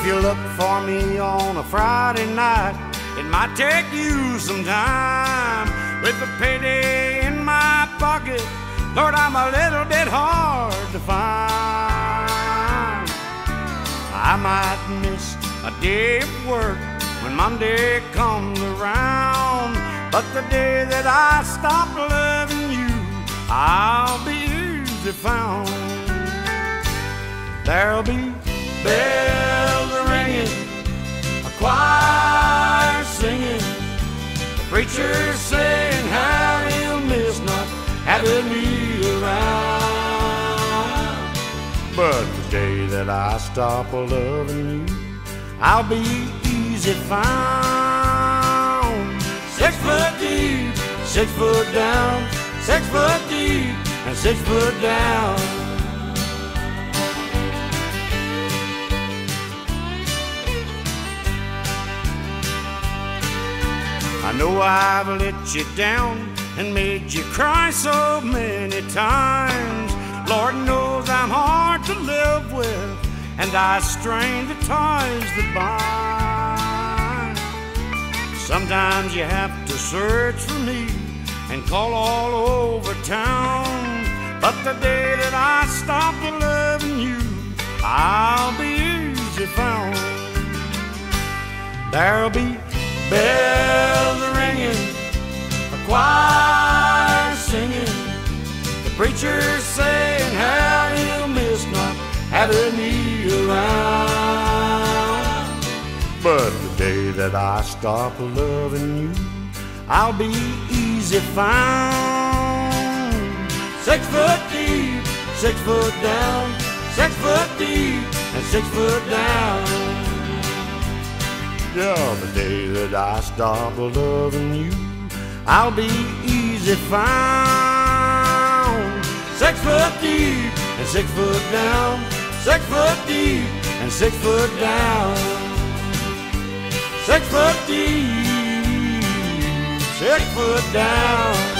you look for me on a Friday night, it might take you some time. With a payday in my pocket, Lord, I'm a little bit hard to find. I might miss a day of work when Monday comes around, but the day that I stop loving you, I'll be easy found. There'll be bells ringing, a choir singing, the preacher saying how he'll miss not having me around. But the day that I stop loving you, I'll be easy found. 6 foot deep, 6 foot down, 6 foot deep and 6 foot down. I know I've let you down and made you cry so many times. Lord knows I'm hard to live with, and I strain the ties that bind. Sometimes you have to search for me and call all over town, but the day that I stop loving you, I'll be easy found. There'll be bells ringing, a choir singing, the preacher saying how he'll miss not having me around. But the day that I stop loving you, I'll be easy found. 6 foot deep, 6 foot down, 6 foot deep and 6 foot down. Yeah, the day that I stop loving you, I'll be easy found. 6 foot deep and 6 foot down, 6 foot deep and 6 foot down. 6 foot deep, 6 foot down.